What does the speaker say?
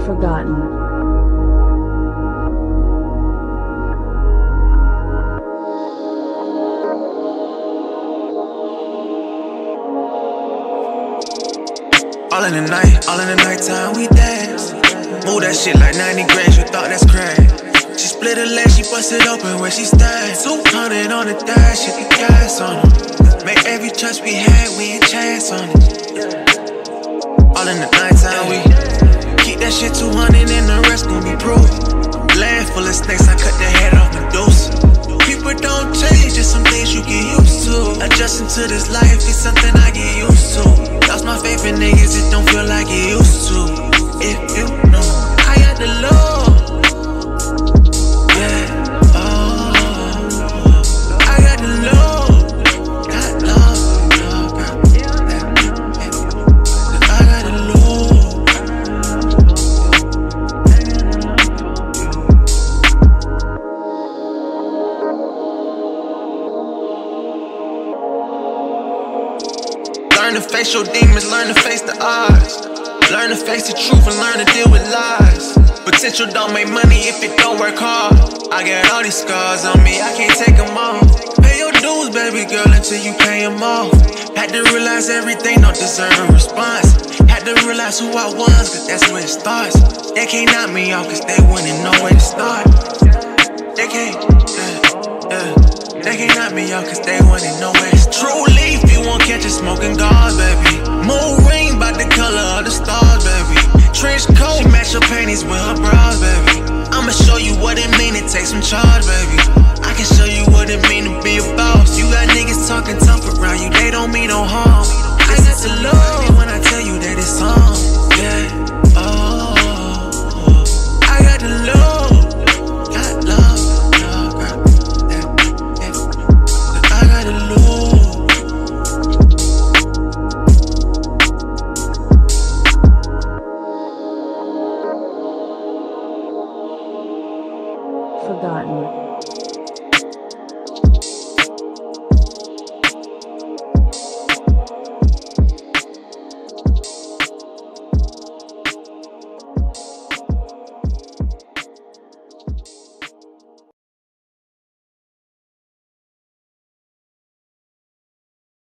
Forgotten. All in the nighttime, we dance. Move that shit like 90 grams, you thought that's crack. She split her leg, she busted open where she stand. 200 on the dash, hit the gas on her. Make every trust we had, we ain't chance on it. All in the nighttime, we keep that shit 200 and the rest gon' be proof. Land full of snakes, I cut the head off Medusa. People don't change, just some things you get used to. Adjusting to this life is something I get used to. Lost my faith in niggas, it don't feel like it used to. If you know, I got the love. Yeah, oh, I got the love. Got love, I got the love. Learn to face your demons, learn to face the odds. Learn to face the truth and learn to deal with lies. Potential don't make money if it don't work hard. I got all these scars on me, I can't take them off. Pay your dues, baby girl, until you pay them off. Had to realize everything don't deserve a response. Had to realize who I was, cause that's where it starts. They can't knock me off, cause they wouldn't know where to start. They can't, they can't knock me off, cause they wouldn't know where to start. True leaf, you won't catch it smoking guards, baby. Moon ring by the color of the stars, baby. Trench coat, she match her panties with her bras, baby. I'ma show you what it mean to take some charge, baby. I can show you what it mean to be a boss. You got niggas talking tough around you, they don't mean no harm. I got the love when I tell you that it's on. Yeah, oh, I got the love. Got love, I got the love. Forgotten.